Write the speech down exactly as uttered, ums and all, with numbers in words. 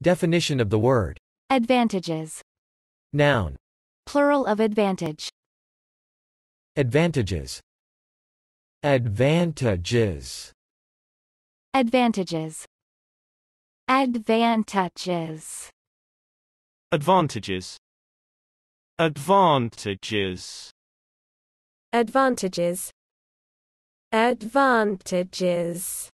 Definition of the word. Advantages. Noun. Plural of advantage. Advantages. Advantages. Advantages. Advantages. Advantages. Advantages. Advantages. Advantages.